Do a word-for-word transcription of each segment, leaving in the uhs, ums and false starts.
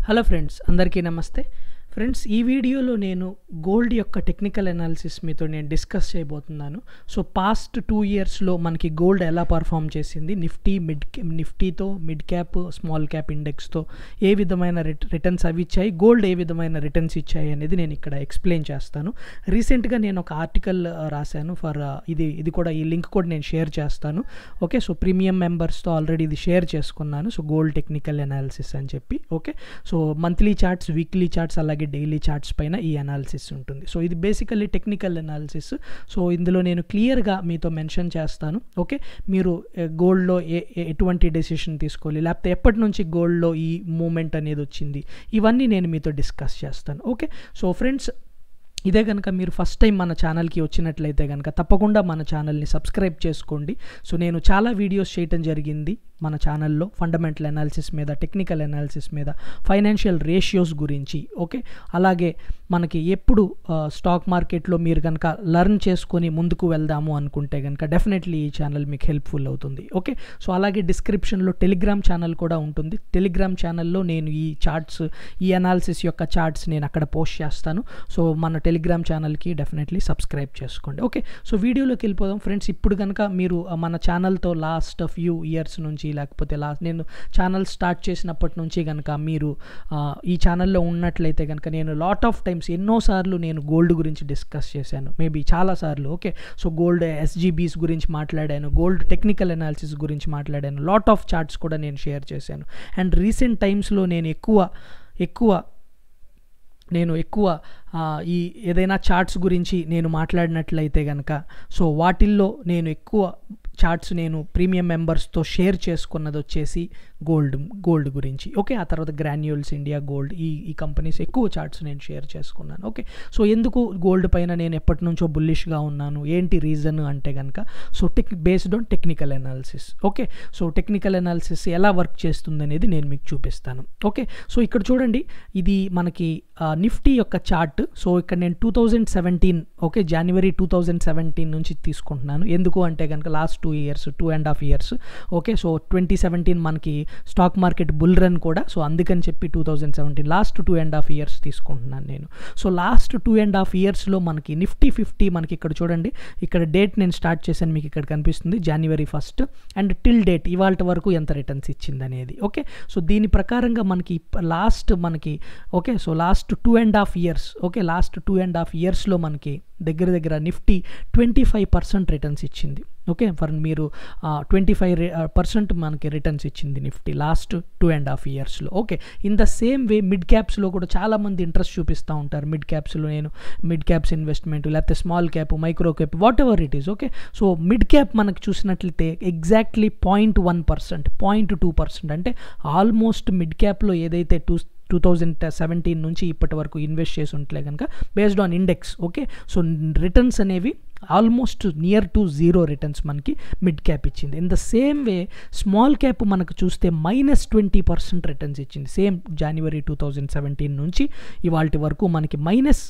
Hello friends, అందరికీ నమస్తే. Friends, ఈ వీడియోలో నేను గోల్డ్ యొక్క టెక్నికల్ అనాలిసిస్ మీతో నేను డిస్కస్ చేయబోతున్నాను. సో పాస్ట్ టూ ఇయర్స్లో మనకి గోల్డ్ ఎలా పర్ఫామ్ చేసింది, నిఫ్టీ మిడ్ నిఫ్టీతో మిడ్ క్యాప్ స్మాల్ క్యాప్ ఇండెక్స్తో ఏ విధమైన రిట రిటర్న్స్ అవి ఇచ్చాయి, గోల్డ్ ఏ విధమైన రిటర్న్స్ ఇచ్చాయి అనేది నేను ఇక్కడ ఎక్స్ప్లెయిన్ చేస్తాను. రీసెంట్గా నేను ఒక ఆర్టికల్ రాశాను ఫర్ ఇది ఇది కూడా ఈ లింక్ కూడా నేను షేర్ చేస్తాను. ఓకే, సో ప్రీమియం మెంబర్స్తో ఆల్రెడీ ఇది షేర్ చేసుకున్నాను. సో గోల్డ్ టెక్నికల్ అనాలిసిస్ అని చెప్పి. Okay, so monthly charts, weekly charts, అలాగే డైలీ చార్ట్స్ పైన ఈ అనాలిసిస్ ఉంటుంది. సో ఇది బేసికల్లీ టెక్నికల్ అనాలిసిస్. సో ఇందులో నేను క్లియర్గా మీతో మెన్షన్ చేస్తాను. ఓకే, మీరు గోల్డ్లో ఏ ఎటువంటి డెసిషన్ తీసుకోవాలి, లేకపోతే ఎప్పటి నుంచి గోల్డ్లో ఈ మూమెంట్ అనేది వచ్చింది, ఇవన్నీ నేను మీతో డిస్కస్ చేస్తాను. ఓకే, సో ఫ్రెండ్స్, ఇదే కనుక మీరు ఫస్ట్ టైం మన ఛానల్కి వచ్చినట్లయితే కనుక తప్పకుండా మన ఛానల్ని సబ్స్క్రైబ్ చేసుకోండి. సో నేను చాలా వీడియోస్ చేయటం జరిగింది మన ఛానల్లో ఫండమెంటల్ అనాలిసిస్ మీద, టెక్నికల్ అనాలిసిస్ మీద, ఫైనాన్షియల్ రేషియోస్ గురించి. ఓకే, అలాగే మనకి ఎప్పుడు స్టాక్ మార్కెట్లో మీరు కనుక లర్న్ చేసుకొని ముందుకు వెళ్దాము అనుకుంటే కనుక డెఫినెట్లీ ఈ ఛానల్ మీకు హెల్ప్ఫుల్ అవుతుంది. ఓకే, సో అలాగే డిస్క్రిప్షన్లో టెలిగ్రామ్ ఛానల్ కూడా ఉంటుంది. టెలిగ్రామ్ ఛానల్లో నేను ఈ చార్ట్స్, ఈ అనాలిసిస్ యొక్క చార్ట్స్ నేను అక్కడ పోస్ట్ చేస్తాను. సో మన టెలిగ్రామ్ ఛానల్కి డెఫినెట్లీ సబ్స్క్రైబ్ చేసుకోండి. ఓకే, సో వీడియోలోకి వెళ్ళిపోదాం ఫ్రెండ్స్. ఇప్పుడు కనుక మీరు మన ఛానల్తో లాస్ట్ ఫ్యూ ఇయర్స్ నుంచి, లేకపోతే లాస్ట్ నేను ఛానల్ స్టార్ట్ చేసినప్పటి నుంచి కనుక మీరు ఈ ఛానల్లో ఉన్నట్లయితే కనుక నేను లాట్ ఆఫ్ టైమ్స్, ఎన్నోసార్లు నేను గోల్డ్ గురించి డిస్కస్ చేశాను, మేబీ చాలాసార్లు. ఓకే, సో గోల్డ్ ఎస్జీబీస్ గురించి మాట్లాడాను, గోల్డ్ టెక్నికల్ అనాలిసిస్ గురించి మాట్లాడాను, లాట్ ఆఫ్ చార్ట్స్ కూడా నేను షేర్ చేశాను. అండ్ రీసెంట్ టైమ్స్లో నేను ఎక్కువ ఎక్కువ నేను ఎక్కువ ఈ ఏదైనా చార్ట్స్ గురించి నేను మాట్లాడినట్లయితే కనుక సో వాటిల్లో నేను ఎక్కువ చార్ట్స్ నేను ప్రీమియం మెంబర్స్తో షేర్ చేసుకున్నది వచ్చేసి గోల్డ్ గోల్డ్ గురించి. ఓకే, ఆ తర్వాత గ్రాన్యూల్స్ ఇండియా గోల్డ్, ఈ ఈ కంపెనీస్ ఎక్కువ చార్ట్స్ నేను షేర్ చేసుకున్నాను. ఓకే, సో ఎందుకు గోల్డ్ పైన నేను ఎప్పటి నుంచో బుల్లిష్గా ఉన్నాను, ఏంటి రీజన్ అంటే కనుక so tech based on technical analysis. Okay, so technical analysis ఎలా వర్క్ చేస్తుంది అనేది నేను మీకు చూపిస్తాను. ఓకే, సో ఇక్కడ చూడండి, ఇది మనకి నిఫ్టీ యొక్క చార్ట్. సో ఇక్కడ నేను two thousand seventeen okay January two thousand seventeen నుంచి తీసుకుంటున్నాను. ఎందుకు అంటే కనుక last two years two and half years okay, so twenty seventeen మనకి స్టాక్ మార్కెట్ బుల్ రన్ కూడా, సో అందుకని చెప్పి two thousand seventeen last two and half years తీసుకుంటున్నాను నేను. So last two and half ఇయర్స్లో మనకి నిఫ్టీ ఫిఫ్టీ మనకి ఇక్కడ చూడండి, ఇక్కడ డేట్ నేను స్టార్ట్ చేశాను, మీకు ఇక్కడ కనిపిస్తుంది January first, and till date ఇవాళ వరకు ఎంత రిటర్న్స్ ఇచ్చింది అనేది. ఓకే, సో దీని ప్రకారంగా మనకి లాస్ట్ మనకి okay so last two and half years okay last two and half ఇయర్స్లో మనకి దగ్గర దగ్గర Nifty twenty five percent returns ఇచ్చింది. ఓకే, ఫర్ మీరు ట్వంటీ ఫైవ్ పర్సెంట్ మనకి రిటర్న్స్ ఇచ్చింది Nifty last two and half ఇయర్స్లో. Okay, in the same way mid క్యాప్స్లో కూడా చాలామంది ఇంట్రెస్ట్ చూపిస్తూ ఉంటారు. మిడ్ క్యాప్స్లో నేను మిడ్ క్యాప్స్ ఇన్వెస్ట్మెంట్, లేకపోతే small cap, micro cap, whatever it is. Okay, so mid cap మనకు చూసినట్లయితే exactly point one percent point two percent అంటే ఆల్మోస్ట్ మిడ్ క్యాప్లో ఏదైతే టూ టూ థౌజండ్ సెవెంటీన్ నుంచి ఇప్పటి వరకు ఇన్వెస్ట్ చేసి ఉంటే కనుక based on index. Okay, so returns అనేవి almost near to zero returns మనకి మిడ్ క్యాప్ ఇచ్చింది. In the same way small cap మనకు చూస్తే మైనస్ ట్వంటీ పర్సెంట్ రిటర్న్స్ ఇచ్చింది. Same January two thousand seventeen నుంచి ఇవాళ వరకు మనకి మైనస్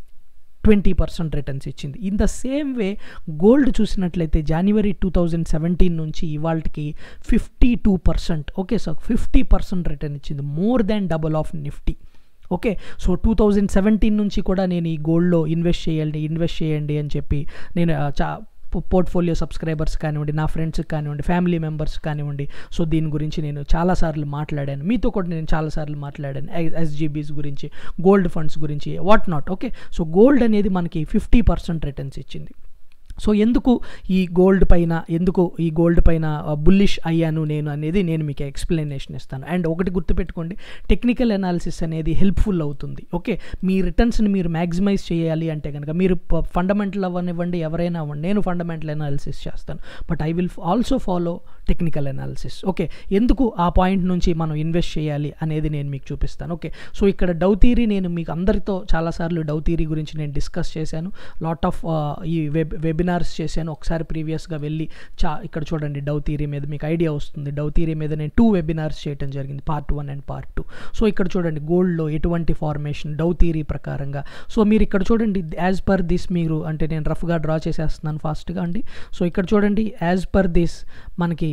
ట్వంటీ పర్సెంట్ రిటర్న్స్ ఇచ్చింది. In the same way gold చూసినట్లయితే జనవరి టూ థౌజండ్ సెవెంటీన్ నుంచి ఇవాళకి fifty two percent okay so fifty percent return ఇచ్చింది, more than double of Nifty. Okay, so two thousand seventeen నుంచి కూడా నేను ఈ గోల్డ్లో ఇన్వెస్ట్ చేయండి ఇన్వెస్ట్ చేయండి అని చెప్పి నేను చా పోర్ట్ఫోలియో సబ్స్క్రైబర్స్ కానివ్వండి, నా ఫ్రెండ్స్ కానివ్వండి, ఫ్యామిలీ మెంబర్స్ కానివ్వండి, సో దీని గురించి నేను చాలాసార్లు మాట్లాడాను, మీతో కూడా నేను చాలాసార్లు మాట్లాడాను ఎస్జీబీస్ గురించి, గోల్డ్ ఫండ్స్ గురించి, what not. Okay, so gold అనేది మనకి ఫిఫ్టీ పర్సెంట్ రిటర్న్స్ ఇచ్చింది. సో ఎందుకు ఈ గోల్డ్ పైన ఎందుకు ఈ గోల్డ్ పైన బుల్లిష్ అయ్యాను నేను అనేది నేను మీకు ఎక్స్ప్లెనేషన్ ఇస్తాను. అండ్ ఒకటి గుర్తుపెట్టుకోండి, టెక్నికల్ అనాలిసిస్ అనేది హెల్ప్ఫుల్ అవుతుంది. ఓకే, మీ రిటర్న్స్ని మీరు మ్యాక్సిమైజ్ చేయాలి అంటే కనుక మీరు ఫండమెంటల్ అవ్వనివ్వండి, ఎవరైనా అవ్వండి, నేను ఫండమెంటల్ అనాలిసిస్ చేస్తాను, but I will also follow technical analysis. Okay, ఎందుకు ఆ పాయింట్ నుంచి మనం ఇన్వెస్ట్ చేయాలి అనేది నేను మీకు చూపిస్తాను. ఓకే, సో ఇక్కడ డౌ థియరీ నేను మీకు అందరితో చాలాసార్లు డౌ థియరీ గురించి నేను డిస్కస్ చేశాను, లాట్ ఆఫ్ ఈ వెబ్ వెబినార్ వెబినార్స్ చేశాను ఒకసారి ప్రీవియస్గా వెళ్ళి. చా ఇక్కడ చూడండి, డౌ థియరీ మీద మీకు ఐడియా వస్తుంది. డౌ థియరీ మీద నేను టూ వెబినార్స్ చేయడం జరిగింది, part one and part two. So ఇక్కడ చూడండి గోల్డ్లో ఎటువంటి ఫార్మేషన్ డౌ థియరీ ప్రకారంగా. సో మీరు ఇక్కడ చూడండి, యాజ్ పర్ దిస్ మీరు అంటే నేను రఫ్గా డ్రా చేసేస్తున్నాను ఫాస్ట్గా అండి. సో ఇక్కడ చూడండి, యాజ్ పర్ దిస్ మనకి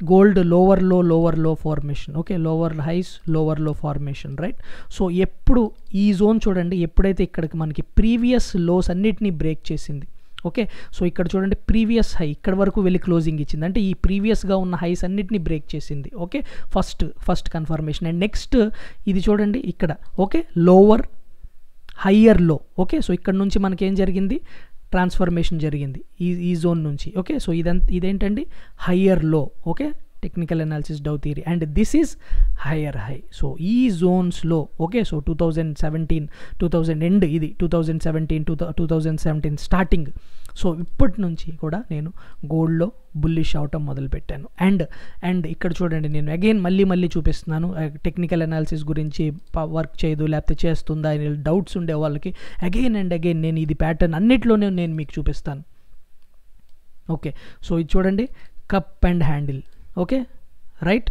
gold lower low lower low formation, okay, lower highs lower low formation, right. So ఎప్పుడు ఈ జోన్ చూడండి, ఎప్పుడైతే ఇక్కడికి మనకి ప్రీవియస్ లోస్ అన్నిటినీ బ్రేక్ చేసింది, ఓకే. సో ఇక్కడ చూడండి ప్రీవియస్ హై ఇక్కడ వరకు వెళ్ళి క్లోజింగ్ ఇచ్చింది, అంటే ఈ ప్రీవియస్గా ఉన్న హైస్ అన్నిటిని బ్రేక్ చేసింది, okay. First first confirmation. And next ఇది చూడండి ఇక్కడ, okay, lower higher low, okay. So ఇక్కడ నుంచి మనకి ఏం జరిగింది, ట్రాన్స్ఫర్మేషన్ జరిగింది ఈ ఈ జోన్ నుంచి, ఓకే. సో ఇదంత ఇదేంటండి higher low, okay, technical analysis Dow theory. And this is higher high. So ఈ జోన్స్లో, okay, so two thousand seventeen two thousand end, ఇది two thousand seventeen two two thousand seventeen starting. So ఇప్పటి నుంచి కూడా నేను గోల్డ్లో బుల్లిష్ అవటం మొదలుపెట్టాను. అండ్ అండ్ ఇక్కడ చూడండి, నేను అగైన్ మళ్ళీ మళ్ళీ చూపిస్తున్నాను, టెక్నికల్ అనాలిసిస్ గురించి వర్క్ చేయదు లేకపోతే చేస్తుందా అని డౌట్స్ ఉండే వాళ్ళకి అగైన్ అండ్ అగైన్ నేను ఇది ప్యాటర్న్ అన్నిట్లోనే నేను మీకు చూపిస్తాను, ఓకే. సో ఇది చూడండి cup and handle, okay, right.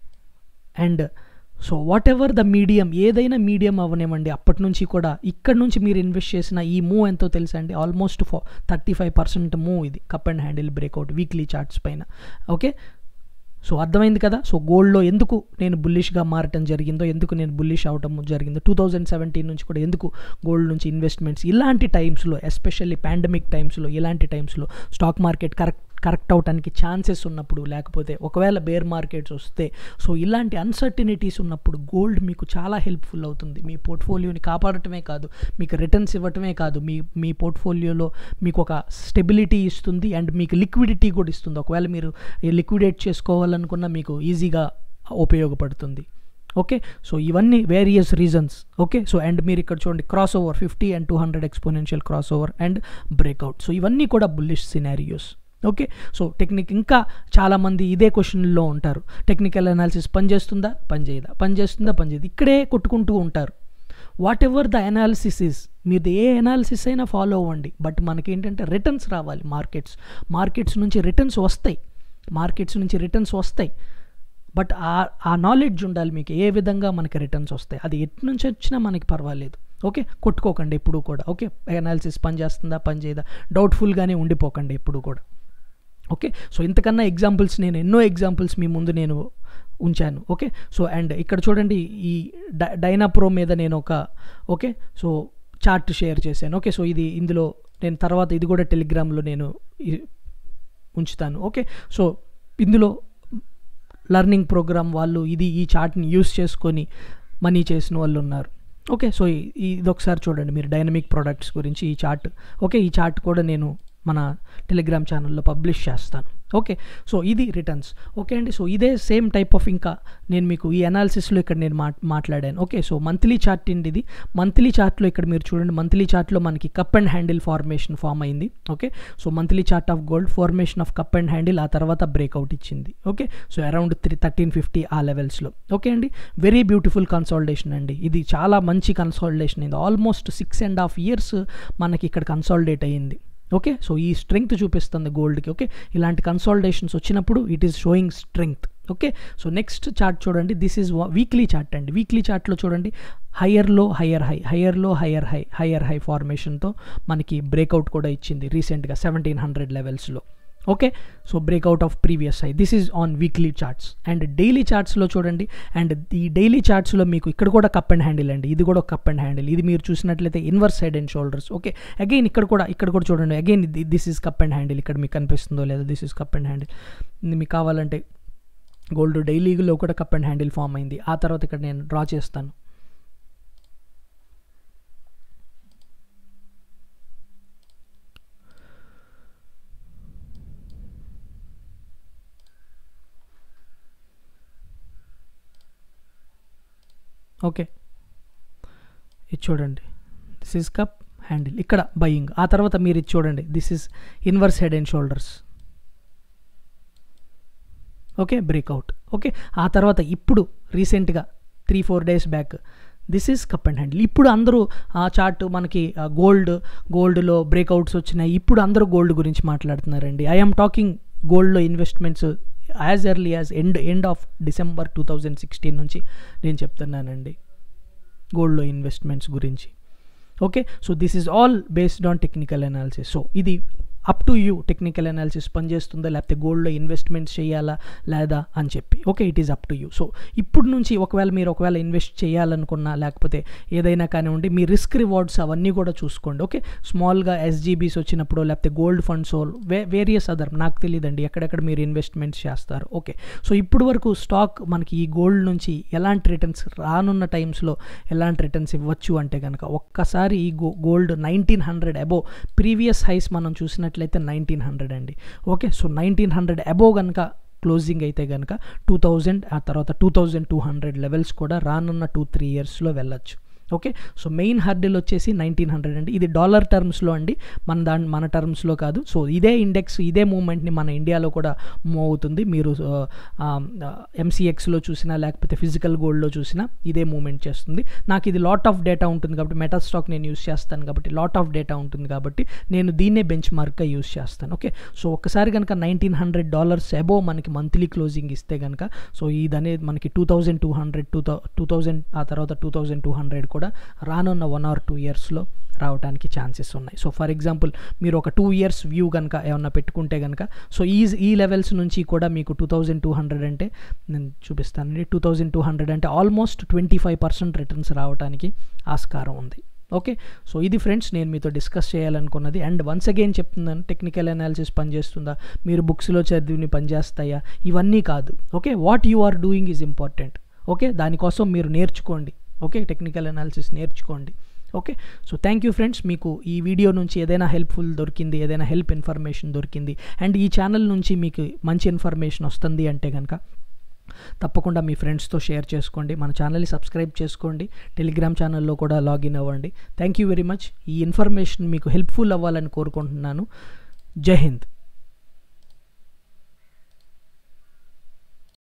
And so whatever the medium, ఏదైనా మీడియం అవనివ్వండి, అప్పటి నుంచి కూడా ఇక్కడ నుంచి మీరు ఇన్వెస్ట్ చేసిన ఈ మూవ్ ఎంతో తెలుసా అండి, almost four thirty five percent move ఇది cup and handle breakout weekly charts పైన, ఓకే. సో అర్థమైంది కదా. సో గోల్డ్లో ఎందుకు నేను బుల్లిష్గా మారటం జరిగిందో, ఎందుకు నేను బుల్లిష్ అవటం జరిగిందో, టూ థౌజండ్ సెవెంటీన్ నుంచి కూడా ఎందుకు గోల్డ్ నుంచి ఇన్వెస్ట్మెంట్స్ ఇలాంటి టైమ్స్లో, ఎస్పెషల్లీ పాండమిక్ టైమ్స్లో, ఇలాంటి టైమ్స్లో స్టాక్ మార్కెట్ కరెక్ట్ కరెక్ట్ అవడానికి ఛాన్సెస్ ఉన్నప్పుడు, లేకపోతే ఒకవేళ బేర్ మార్కెట్స్ వస్తే, సో ఇలాంటి అన్సర్టినిటీస్ ఉన్నప్పుడు గోల్డ్ మీకు చాలా హెల్ప్ఫుల్ అవుతుంది. మీ పోర్ట్ఫోలియోని కాపాడటమే కాదు, మీకు రిటర్న్స్ ఇవ్వటమే కాదు, మీ మీ పోర్ట్ఫోలియోలో మీకు ఒక స్టెబిలిటీ ఇస్తుంది అండ్ మీకు లిక్విడిటీ కూడా ఇస్తుంది. ఒకవేళ మీరు లిక్విడేట్ చేసుకోవాలనుకున్నా మీకు ఈజీగా ఉపయోగపడుతుంది, ఓకే. సో ఇవన్నీ various reasons, okay. So and మీరు ఇక్కడ చూడండి cross over fifty and two hundred exponential cross over and breakout. So ఇవన్నీ కూడా bullish scenarios, okay. So technique ఇంకా చాలామంది ఇదే క్వశ్చన్లో ఉంటారు, టెక్నికల్ అనాలిసిస్ పనిచేస్తుందా పనిచేయదా, పనిచేస్తుందా పనిచేయదు, ఇక్కడే కొట్టుకుంటూ ఉంటారు. Whatever the analysis is, మీరు ఏ అనాలిసిస్ అయినా ఫాలో అవ్వండి, బట్ మనకి ఏంటంటే రిటర్న్స్ రావాలి. మార్కెట్స్ మార్కెట్స్ నుంచి రిటర్న్స్ వస్తాయి, మార్కెట్స్ నుంచి రిటర్న్స్ వస్తాయి, బట్ ఆ ఆ నాలెడ్జ్ ఉండాలి మీకు, ఏ విధంగా మనకి రిటర్న్స్ వస్తాయి, అది ఎటు నుంచి వచ్చినా మనకి పర్వాలేదు, ఓకే. కొట్టుకోకండి ఎప్పుడు కూడా, ఓకే. అనాలిసిస్ పనిచేస్తుందా పనిచేయదా డౌట్ఫుల్గానే ఉండిపోకండి ఎప్పుడు కూడా, ఓకే. సో ఇంతకన్నా ఎగ్జాంపుల్స్ నేను ఎన్నో ఎగ్జాంపుల్స్ మీ ముందు నేను ఉంచాను, ఓకే. సో అండ్ ఇక్కడ చూడండి ఈ డై డైనాప్రో మీద నేను ఒక, ఓకే, సో చార్ట్ షేర్ చేశాను, ఓకే. సో ఇది ఇందులో నేను తర్వాత ఇది కూడా టెలిగ్రామ్లో నేను ఉంచుతాను, ఓకే. సో ఇందులో లర్నింగ్ ప్రోగ్రామ్ వాళ్ళు ఇది ఈ చార్ట్ని యూస్ చేసుకొని మనీ చేసిన వాళ్ళు ఉన్నారు, ఓకే. సో ఇది ఒకసారి చూడండి మీరు డైనమిక్ ప్రొడక్ట్స్ గురించి ఈ చార్ట్, ఓకే. ఈ చార్ట్ కూడా నేను మన టెలిగ్రామ్ ఛానల్లో పబ్లిష్ చేస్తాను, ఓకే. సో ఇది రిటర్న్స్, ఓకే అండి. సో ఇదే సేమ్ టైప్ ఆఫ్ ఇంకా నేను మీకు ఈ అనాలిసిస్లో ఇక్కడ నేను మా మాట్లాడాను, ఓకే. సో మంత్లీ చార్ట్ అండి ఇది. మంత్లీ చార్ట్లో ఇక్కడ మీరు చూడండి, మంత్లీ చార్ట్లో మనకి cup and handle formation form అయింది, okay. So monthly chart of gold formation of cup and handle, ఆ తర్వాత బ్రేక్అవుట్ ఇచ్చింది, okay. So around three thirteen fifty ఆ లెవెల్స్లో, ఓకే అండి. వెరీ బ్యూటిఫుల్ కన్సాలిడేషన్ అండి, ఇది చాలా మంచి కన్సాలిడేషన్ అయింది. Almost six and half years మనకి ఇక్కడ కన్సాలిడేట్ అయ్యింది, ఓకే. సో ఈ స్ట్రెంగ్త్ చూపిస్తుంది గోల్డ్కి, ఓకే. ఇలాంటి కన్సాలిడేషన్స్ వచ్చినప్పుడు it is showing strength, okay. So next chart చూడండి, దిస్ ఈజ్ వీక్లీ చార్ట్ అండి. వీక్లీ చార్ట్లో చూడండి higher low higher high, higher low higher high, higher high ఫార్మేషన్తో మనకి బ్రేక్అవుట్ కూడా ఇచ్చింది రీసెంట్గా సెవెంటీన్ హండ్రెడ్ లెవెల్స్లో, okay. So breakout of previous high, this is on weekly charts. And daily చార్ట్స్లో చూడండి, అండ్ ఈ డైలీ చార్ట్స్లో మీకు ఇక్కడ కూడా కప్ అండ్ హ్యాండిల్ అండి, ఇది కూడా కప్ అండ్ హ్యాండిల్, ఇది మీరు చూసినట్లయితే inverse head and shoulders, okay. Again ఇక్కడ కూడా ఇక్కడ కూడా చూడండి, again this is cup and handle, ఇక్కడ మీకు కనిపిస్తుందో లేదా, this is cup and handle. మీకు కావాలంటే గోల్డ్ డైలీలో కూడా కప్ అండ్ హ్యాండిల్ ఫామ్ అయింది, ఆ తర్వాత ఇక్కడ నేను డ్రా చేస్తాను, ఓకే. ఇది చూడండి, దిస్ ఈజ్ కప్ హ్యాండిల్, ఇక్కడ బయింగ్, ఆ తర్వాత మీరు ఇది చూడండి, this is inverse head and shoulders, okay, breakout, okay. ఆ తర్వాత ఇప్పుడు రీసెంట్గా three four days back this is cup and handle. ఇప్పుడు అందరూ ఆ చార్ట్ మనకి గోల్డ్ గోల్డ్లో బ్రేక్అవుట్స్ వచ్చినాయి, ఇప్పుడు అందరూ గోల్డ్ గురించి మాట్లాడుతున్నారండి. ఐఎమ్ టాకింగ్ గోల్డ్లో investments as early as end end of December two thousand sixteen నుంచి నేను చెప్తున్నానండి గోల్డ్లో ఇన్వెస్ట్మెంట్స్ గురించి, okay. So this is all based on technical analysis. So ఇది up to you technical analysis పనిచేస్తుందా లేకపోతే గోల్డ్లో ఇన్వెస్ట్మెంట్స్ చేయాలా లేదా అని చెప్పి. Okay, it is up to you. So ఇప్పుడు నుంచి ఒకవేళ మీరు ఒకవేళ ఇన్వెస్ట్ చేయాలనుకున్నా లేకపోతే ఏదైనా కానివ్వండి, మీ రిస్క్ రివార్డ్స్ అవన్నీ కూడా చూసుకోండి. ఓకే, స్మాల్గా ఎస్జీబీస్ వచ్చినప్పుడు లేకపోతే గోల్డ్ ఫండ్స్ వే వేరియస్ అదర్ నాకు తెలియదండి ఎక్కడెక్కడ మీరు ఇన్వెస్ట్మెంట్స్ చేస్తారు. ఓకే, సో ఇప్పుడు వరకు స్టాక్ మనకి ఈ గోల్డ్ నుంచి ఎలాంటి రిటర్న్స్ రానున్న టైమ్స్లో ఎలాంటి రిటర్న్స్ ఇవ్వచ్చు అంటే కనుక ఒక్కసారి ఈ go gold nineteen hundred above previous highs మనం చూసినట్లయితే నైన్టీన్ హండ్రెడ్ అండి. Okay, so nineteen hundred above కనుక క్లోజింగ్ అయితే కనుక టూ థౌజండ్ ఆ తర్వాత two thousand two hundred levels కూడా రానున్న టూ త్రీ ఇయర్స్లో వెళ్ళచ్చు. ఓకే, సో మెయిన్ హర్డిల్ వచ్చేసి నైన్టీన్ హండ్రెడ్ అండి. ఇది డాలర్ టర్మ్స్లో అండి, మన దాని మన టర్మ్స్లో కాదు. సో ఇదే ఇండెక్స్ ఇదే మూవ్మెంట్ని మన ఇండియాలో కూడా మూవ్ అవుతుంది. మీరు ఎంసీఎక్స్లో చూసినా లేకపోతే ఫిజికల్ గోల్డ్లో చూసినా ఇదే మూవ్మెంట్ చేస్తుంది. నాకు ఇది లాట్ ఆఫ్ డేటా ఉంటుంది కాబట్టి మెటా స్టాక్ నేను యూస్ చేస్తాను కాబట్టి లాట్ ఆఫ్ డేటా ఉంటుంది కాబట్టి నేను దీన్నే బెంచ్ మార్క్గా యూస్ చేస్తాను. ఓకే, సో ఒకసారి కనుక నైన్టీన్ హండ్రెడ్ డాలర్స్ అబోవ్ మనకి మంత్లీ క్లోజింగ్ ఇస్తే కనుక సో ఇది అనేది మనకి two thousand two hundred two thou two thousand ఆ తర్వాత టూ థౌజండ్ టూ హండ్రెడ్ కూడా రానున్న వన్ ఆర్ టూ ఇయర్స్లో రావడానికి ఛాన్సెస్ ఉన్నాయి. సో ఫర్ ఎగ్జాంపుల్ మీరు ఒక టూ ఇయర్స్ వ్యూ కనుక ఏమన్నా పెట్టుకుంటే కనుక సో ఈ ఈ లెవెల్స్ నుంచి కూడా మీకు టూ థౌజండ్ టూ హండ్రెడ్ అంటే నేను చూపిస్తానండి, టూ థౌజండ్ టూ హండ్రెడ్ అంటే almost twenty five percent returns రావడానికి ఆస్కారం ఉంది. ఓకే, సో ఇది ఫ్రెండ్స్ నేను మీతో డిస్కస్ చేయాలనుకున్నది. అండ్ వన్స్ అగైన్ చెప్తున్నాను, టెక్నికల్ అనాలిసిస్ పనిచేస్తుందా, మీరు బుక్స్లో చదివిని పనిచేస్తాయా, ఇవన్నీ కాదు. Okay, what you are doing is important. Okay, దానికోసం మీరు నేర్చుకోండి. ఓకే, టెక్నికల్ అనాలిసిస్ నేర్చుకోండి. Okay, so thank you friends. మీకు ఈ వీడియో నుంచి ఏదైనా హెల్ప్ఫుల్ దొరికింది, ఏదైనా హెల్ప్ ఇన్ఫర్మేషన్ దొరికింది అండ్ ఈ ఛానల్ నుంచి మీకు మంచి ఇన్ఫర్మేషన్ వస్తుంది అంటే కనుక తప్పకుండా మీ ఫ్రెండ్స్తో షేర్ చేసుకోండి. మన ఛానల్ని సబ్స్క్రైబ్ చేసుకోండి, టెలిగ్రామ్ ఛానల్లో కూడా లాగిన్ అవ్వండి. Thank you very much. ఈ ఇన్ఫర్మేషన్ మీకు హెల్ప్ఫుల్ అవ్వాలని కోరుకుంటున్నాను. జై హింద్.